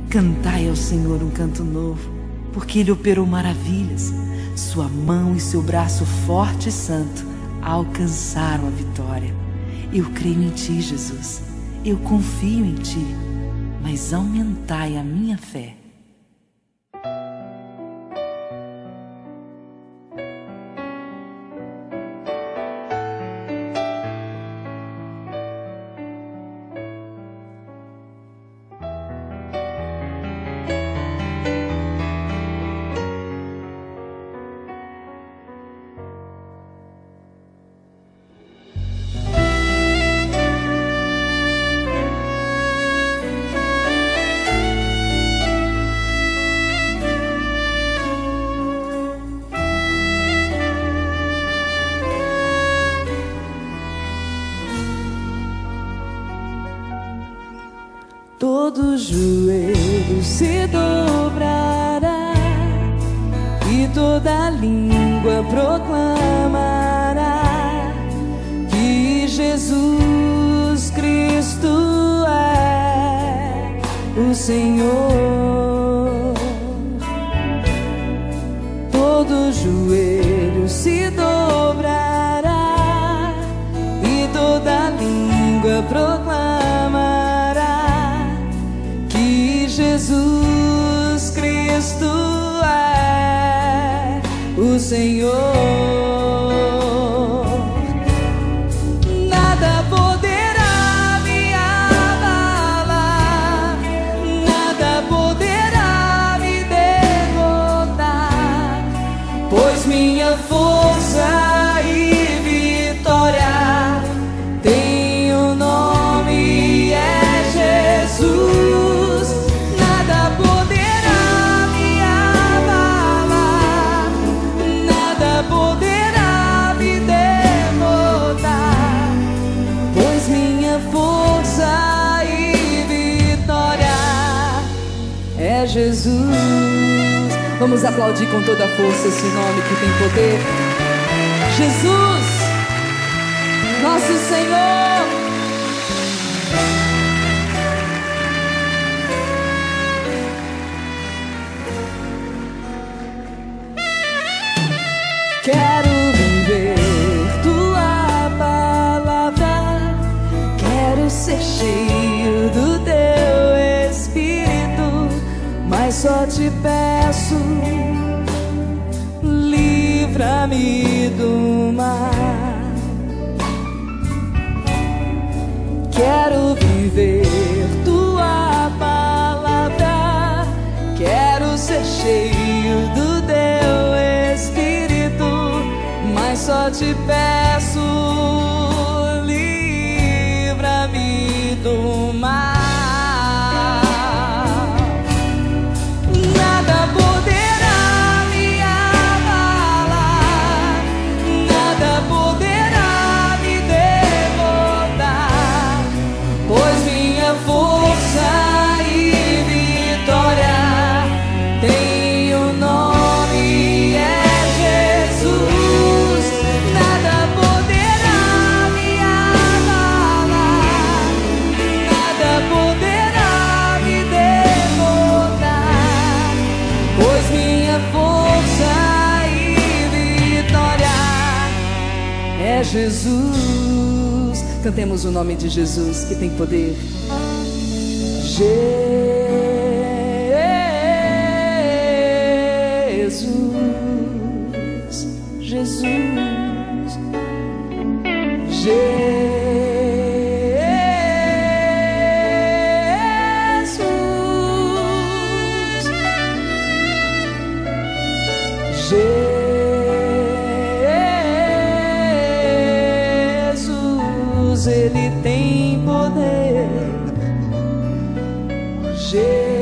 Cantai ao Senhor um canto novo, porque Ele operou maravilhas. Sua mão e seu braço forte e santo alcançaram a vitória. Eu creio em Ti, Jesus, eu confio em Ti, mas aumentai a minha fé. Todo joelho se dobrará e toda língua proclamará que Jesus Cristo é o Senhor. Todo joelho se dobrará e toda língua proclamará Jesus Cristo é o Senhor. Nada poderá me abalar, nada poderá me derrotar, pois minha força e vitória tem o nome é Jesus. Jesus. Vamos aplaudir com toda a força esse nome que tem poder. Jesus, nosso Senhor. Quero viver tua palavra, quero ser cheio do teu mas só te peço, livra-me do mal. Quero viver tua palavra, quero ser cheio do teu Espírito, mas só te peço, livra-me do mal. Jesus, cantemos o nome de Jesus que tem poder. Jesus, Jesus, Jesus, Ele tem poder.